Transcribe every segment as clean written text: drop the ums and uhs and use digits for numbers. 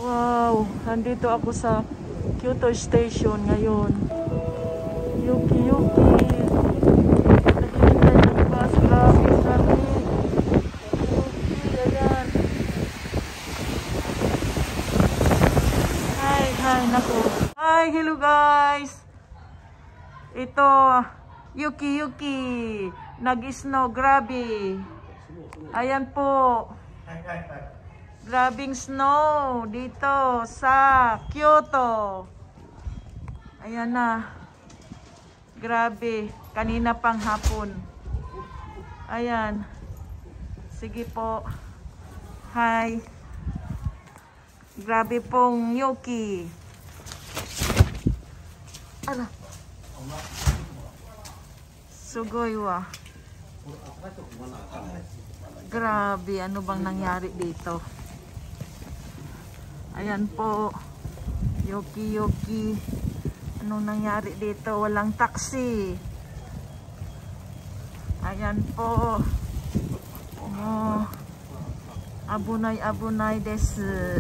Wow, nandito ako sa Kyoto Station ngayon. Yuki, Yuki. Naghihintay ng bus. Grabe, grabe. Yuki, ayan. Hi, naku. Hi, hello guys. Ito, Yuki, Yuki. Nag-snow, grabe. Ayan po. Grabing snow dito sa Kyoto. Ayan na. Grabe. Kanina pang hapon. Ayan. Sige po. Hi. Grabe pong Yuki. Ala. Sugoy wa. Grabe. Ano bang nangyari dito? Ayan po, Yuki, Yuki. Anong nangyari dito? Walang taxi. Ayan po. Oh, abunay, abunay desu.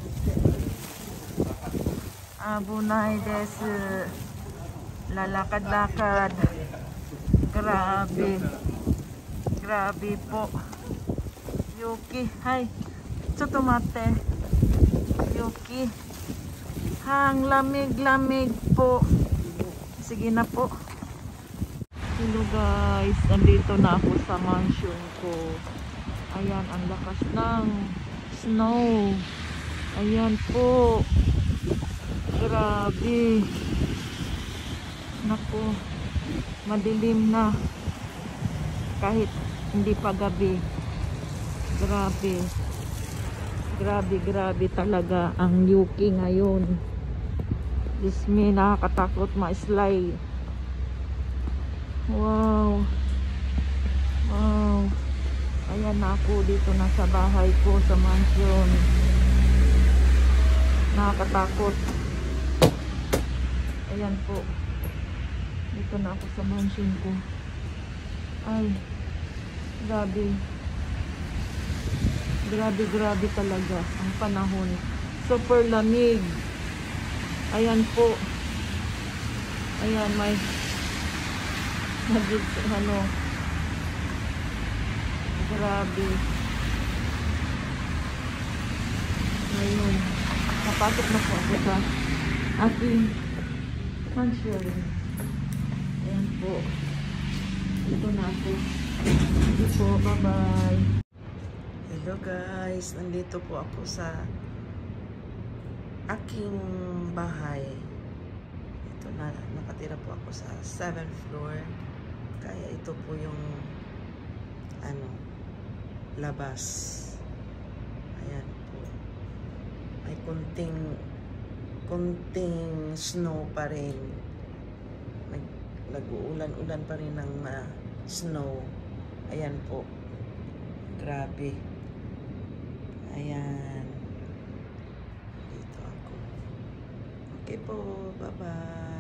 Abunay desu. Lalakad-lakad. Grabe. Grabe po. Yuki, hi. Tsutomate. Yuki. Hang lamig-lamig po. Sige na po. Hello guys. Nandito na ako sa mansion ko. Ayan, ang lakas ng snow. Ayan po. Grabe. Naku. Madilim na. Kahit hindi pa gabi. Grabe. Grabe, grabe talaga ang Yuki ngayon. Diyos me, nakakatakot ma-slide. Wow. Wow. Ayan na ako dito na sa bahay ko sa mansion. Nakakatakot. Ayan po. Dito na ako sa mansion ko. Ay. Grabe. Grabe, grabe talaga ang panahon. Super lamig. Ayan po. Ayan, may ano. Grabe. Ngayon, napasok na po ako sa aking mansion. Ayan po. Ito na ako. Ito po, bye-bye. Hello guys, nandito po ako sa aking bahay. Ito na, nakatira po ako sa 7th floor. Kaya ito po yung labas. Ayan po. May konting snow pa rin. Nag-uulan-ulan pa rin ng snow. Ayan po. Grabe. Ayan. Dito ako. Okay po. Bye-bye.